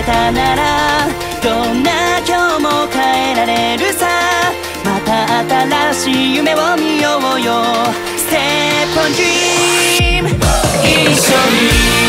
たならどんな今日も変えられるさ。また新しい夢を見ようよ。 Step on Dream 一緒に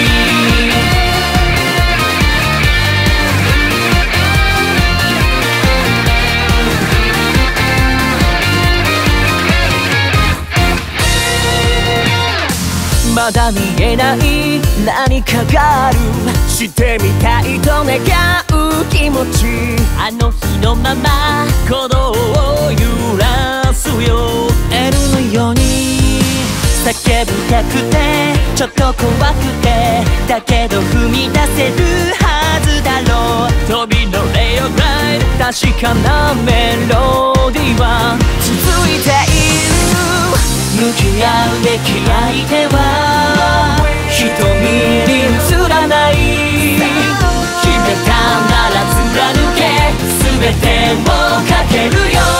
まだ見えない何かがある。してみたいと願う気持ち。あの日のまま鼓動を揺らすよ。L のように叫びたくてちょっと怖くて、だけど踏み出せるはずだろう。飛び乗れよグライド、確かなメロディーは続いている。向き合うべき相手は瞳に映らない。決めたなら貫け、全てをかけるよ。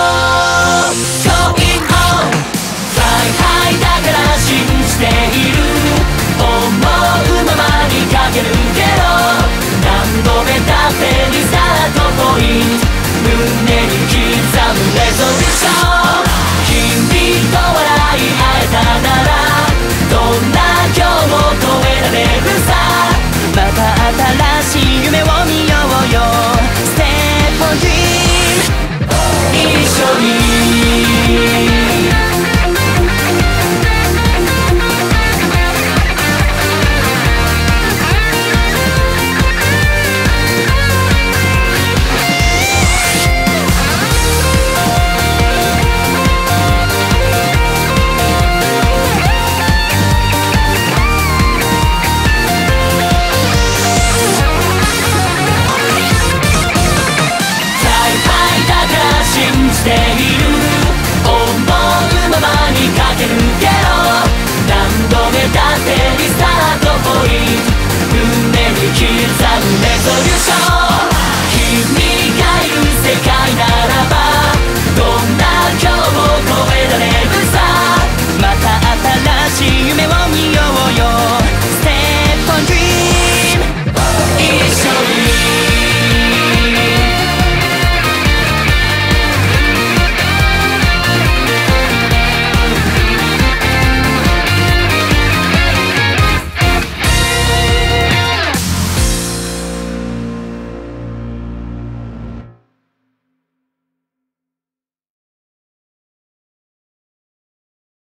Going on Fly high だから信じている。思うままにかけるけど、何度目だってリスタートポイント。胸に刻むレゾリューション